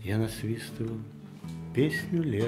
Я насвистывал песню лета,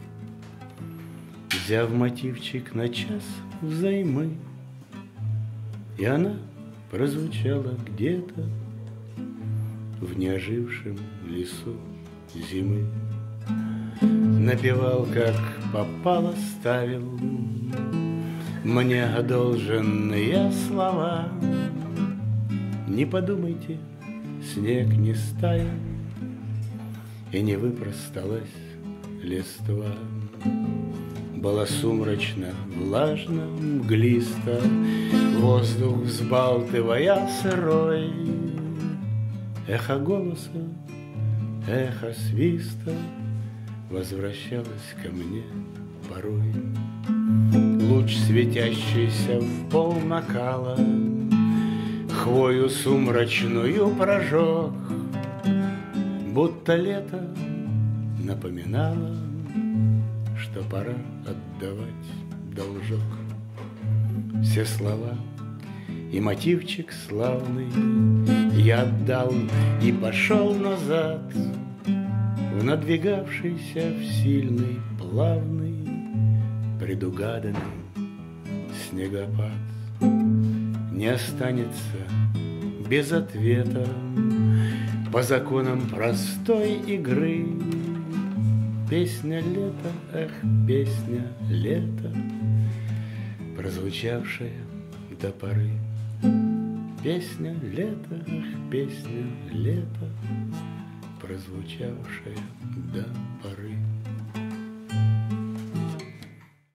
взяв мотивчик на час взаймы, и она прозвучала где-то в неожившем лесу зимы. Напевал, как попало, ставил мне одолженные слова. Не подумайте, снег не стаял, и не выпросталась листва. Было сумрачно, влажно, мглисто, воздух взбалтывая сырой. Эхо голоса, эхо свиста возвращалось ко мне порой. Луч, светящийся в пол накала, хвою сумрачную прожег, будто лето напоминало, что пора отдавать должок. Все слова и мотивчик славный я отдал и пошел назад в надвигавшийся в сильный, плавный, предугаданный снегопад. Не останется без ответа по законам простой игры песня лета, эх, песня лета, прозвучавшая до поры. Песня лета, эх, песня лета, прозвучавшая до поры.